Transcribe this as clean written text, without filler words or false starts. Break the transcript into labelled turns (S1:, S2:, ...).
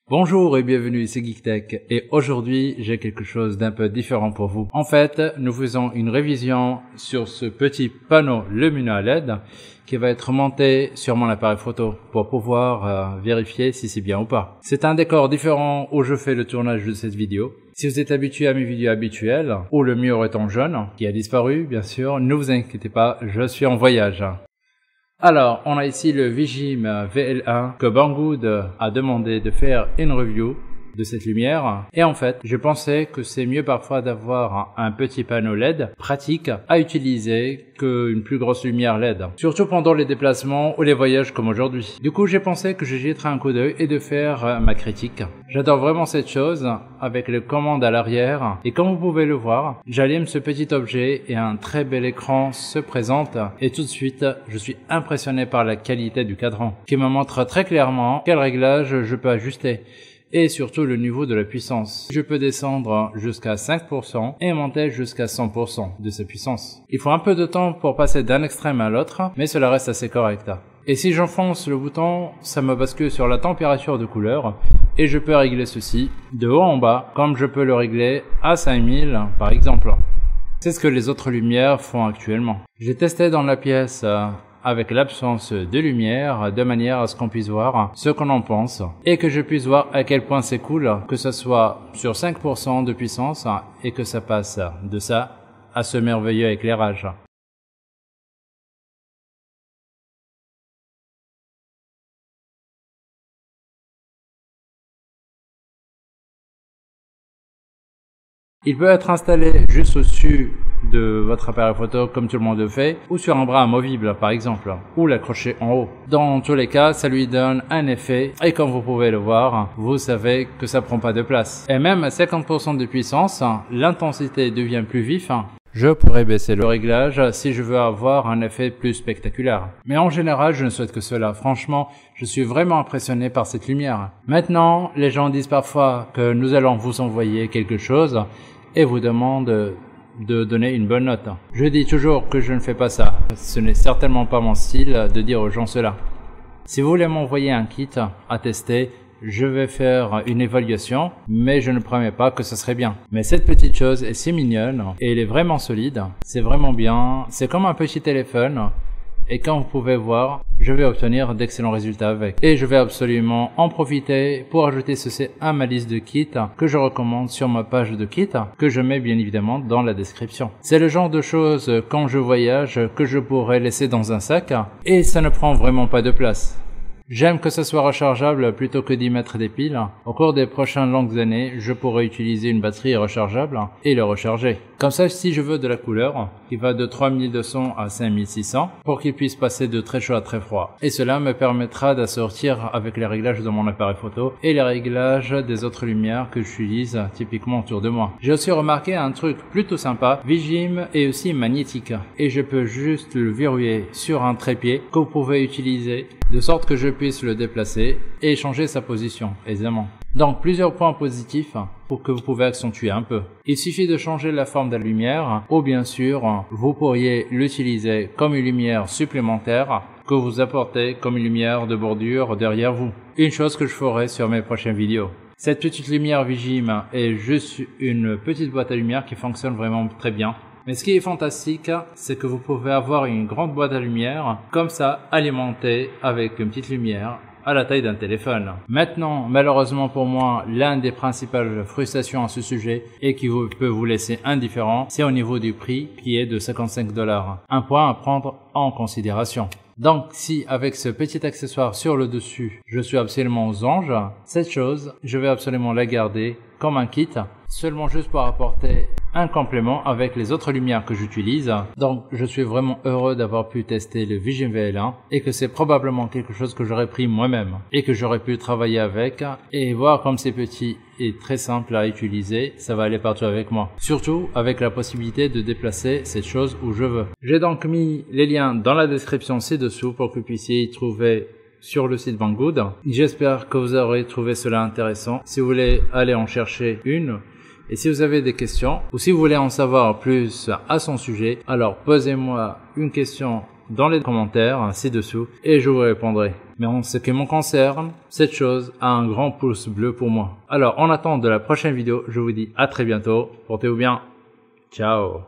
S1: Bonjour et bienvenue, c'est GeekTech et aujourd'hui j'ai quelque chose d'un peu différent pour vous. En fait, nous faisons une révision sur ce petit panneau lumineux LED qui va être monté sur mon appareil photo pour pouvoir vérifier si c'est bien ou pas. C'est un décor différent où je fais le tournage de cette vidéo. Si vous êtes habitué à mes vidéos habituelles, où le mur est en jaune, qui a disparu bien sûr, ne vous inquiétez pas, je suis en voyage. Alors, on a ici le Vigim VL1 que Banggood a demandé de faire une review de cette lumière. Et en fait, je pensais que c'est mieux parfois d'avoir un petit panneau LED pratique à utiliser qu'une plus grosse lumière LED. Surtout pendant les déplacements ou les voyages comme aujourd'hui. Du coup, j'ai pensé que je jetterais un coup d'œil et de faire ma critique. J'adore vraiment cette chose avec les commandes à l'arrière. Et comme vous pouvez le voir, j'allume ce petit objet et un très bel écran se présente. Et tout de suite, je suis impressionné par la qualité du cadran qui me montre très clairement quel réglage je peux ajuster. Et surtout le niveau de la puissance. Je peux descendre jusqu'à 5% et monter jusqu'à 100% de sa puissance. Il faut un peu de temps pour passer d'un extrême à l'autre, mais cela reste assez correct. Et si j'enfonce le bouton, ça me bascule sur la température de couleur et je peux régler ceci de haut en bas, comme je peux le régler à 5000 par exemple. C'est ce que les autres lumières font actuellement. J'ai testé dans la pièce avec l'absence de lumière, de manière à ce qu'on puisse voir ce qu'on en pense et que je puisse voir à quel point c'est cool que ça soit sur 5% de puissance et que ça passe de ça à ce merveilleux éclairage. Il peut être installé juste au-dessus de votre appareil photo comme tout le monde le fait, ou sur un bras amovible par exemple, ou l'accrocher en haut. Dans tous les cas, ça lui donne un effet, et comme vous pouvez le voir, vous savez que ça prend pas de place. Et même à 50% de puissance, l'intensité devient plus vif. Je pourrais baisser le réglage si je veux avoir un effet plus spectaculaire. Mais en général, je ne souhaite que cela. Franchement, je suis vraiment impressionné par cette lumière. Maintenant, les gens disent parfois que nous allons vous envoyer quelque chose et vous demandent de donner une bonne note. Je dis toujours que je ne fais pas ça. Ce n'est certainement pas mon style de dire aux gens cela. Si vous voulez m'envoyer un kit à tester, je vais faire une évaluation, mais je ne promets pas que ce serait bien. Mais cette petite chose est si mignonne et elle est vraiment solide. C'est vraiment bien. C'est comme un petit téléphone. Et comme vous pouvez voir, je vais obtenir d'excellents résultats avec. Et je vais absolument en profiter pour ajouter ceci à ma liste de kits que je recommande sur ma page de kits, que je mets bien évidemment dans la description. C'est le genre de choses quand je voyage que je pourrais laisser dans un sac et ça ne prend vraiment pas de place. J'aime que ce soit rechargeable plutôt que d'y mettre des piles. Au cours des prochaines longues années, je pourrais utiliser une batterie rechargeable et le recharger. Comme ça, si je veux de la couleur, qui va de 3200 à 5600, pour qu'il puisse passer de très chaud à très froid. Et cela me permettra d'assortir avec les réglages de mon appareil photo et les réglages des autres lumières que j'utilise typiquement autour de moi. J'ai aussi remarqué un truc plutôt sympa, Vigim est aussi magnétique et je peux juste le verrouiller sur un trépied que vous pouvez utiliser de sorte que je puisse le déplacer et changer sa position aisément. Donc plusieurs points positifs pour que vous pouvez accentuer un peu. Il suffit de changer la forme de la lumière ou bien sûr vous pourriez l'utiliser comme une lumière supplémentaire que vous apportez comme une lumière de bordure derrière vous. Une chose que je ferai sur mes prochaines vidéos. Cette petite lumière Vigim est juste une petite boîte à lumière qui fonctionne vraiment très bien. Mais ce qui est fantastique, c'est que vous pouvez avoir une grande boîte à lumière, comme ça, alimentée avec une petite lumière à la taille d'un téléphone. Maintenant, malheureusement pour moi, l'un des principales frustrations à ce sujet et qui peut vous laisser indifférent, c'est au niveau du prix qui est de 55 $. Un point à prendre en considération. Donc si avec ce petit accessoire sur le dessus, je suis absolument aux anges, cette chose, je vais absolument la garder comme un kit, seulement juste pour apporter un complément avec les autres lumières que j'utilise. Donc je suis vraiment heureux d'avoir pu tester le Vigim VL1 et que c'est probablement quelque chose que j'aurais pris moi-même et que j'aurais pu travailler avec et voir comme c'est petit et très simple à utiliser, ça va aller partout avec moi. Surtout avec la possibilité de déplacer cette chose où je veux. J'ai donc mis les liens dans la description ci-dessous pour que vous puissiez y trouver sur le site Banggood. J'espère que vous aurez trouvé cela intéressant. Si vous voulez aller en chercher une, et si vous avez des questions, ou si vous voulez en savoir plus à son sujet, alors posez-moi une question dans les commentaires ci-dessous et je vous répondrai. Mais en ce qui me concerne, cette chose a un grand pouce bleu pour moi. Alors en attendant de la prochaine vidéo, je vous dis à très bientôt. Portez-vous bien. Ciao.